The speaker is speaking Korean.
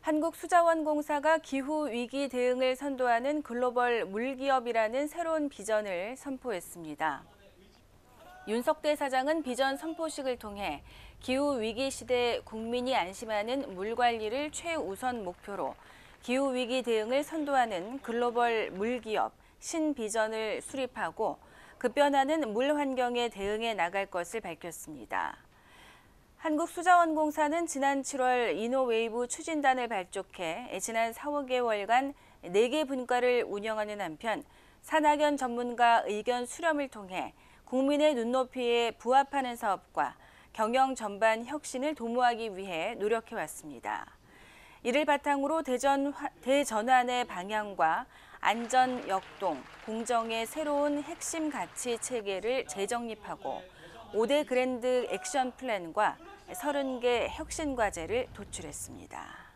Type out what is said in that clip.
한국수자원공사가 기후위기 대응을 선도하는 글로벌 물기업이라는 새로운 비전을 선포했습니다. 윤석대 사장은 비전 선포식을 통해 기후위기 시대 국민이 안심하는 물 관리를 최우선 목표로 기후위기 대응을 선도하는 글로벌 물기업 신비전을 수립하고 급변하는 물 환경에 대응해 나갈 것을 밝혔습니다. 한국수자원공사는 지난 7월 이노웨이브 추진단을 발족해 지난 4개월간 4개 분과를 운영하는 한편 산학연 전문가 의견 수렴을 통해 국민의 눈높이에 부합하는 사업과 경영 전반 혁신을 도모하기 위해 노력해왔습니다. 이를 바탕으로 대전환의 방향과 안전, 역동, 공정의 새로운 핵심 가치 체계를 재정립하고 5대 그랜드 액션 플랜과 30개 혁신 과제를 도출했습니다.